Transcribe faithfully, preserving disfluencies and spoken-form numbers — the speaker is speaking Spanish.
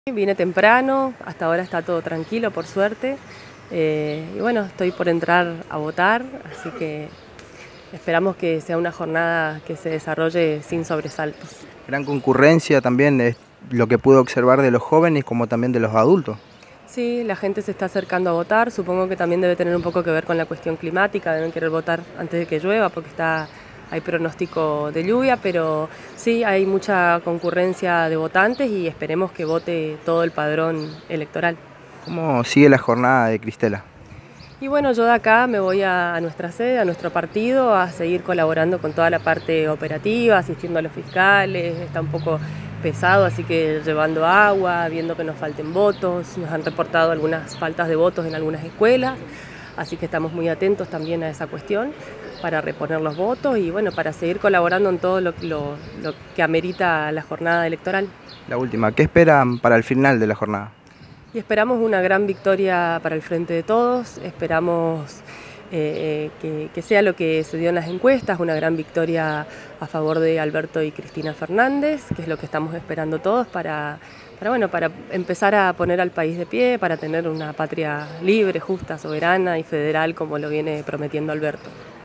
Vine temprano, hasta ahora está todo tranquilo, por suerte. Eh, y bueno, estoy por entrar a votar, así que esperamos que sea una jornada que se desarrolle sin sobresaltos. Gran concurrencia también es lo que pude observar de los jóvenes como también de los adultos. Sí, la gente se está acercando a votar, supongo que también debe tener un poco que ver con la cuestión climática, deben querer votar antes de que llueva porque está, hay pronóstico de lluvia, pero sí hay mucha concurrencia de votantes y esperemos que vote todo el padrón electoral. ¿Cómo sigue la jornada de Cristela? Y bueno, yo de acá me voy a, a nuestra sede, a nuestro partido, a seguir colaborando con toda la parte operativa, asistiendo a los fiscales, está un poco pesado, así que llevando agua, viendo que nos falten votos, nos han reportado algunas faltas de votos en algunas escuelas, así que estamos muy atentos también a esa cuestión para reponer los votos y bueno, para seguir colaborando en todo lo, lo, lo que amerita la jornada electoral. La última, ¿qué esperan para el final de la jornada? Y esperamos una gran victoria para el Frente de Todos, esperamos eh, que, que sea lo que se dio en las encuestas, una gran victoria a favor de Alberto y Cristina Fernández, que es lo que estamos esperando todos para, para, bueno, para empezar a poner al país de pie, para tener una patria libre, justa, soberana y federal como lo viene prometiendo Alberto.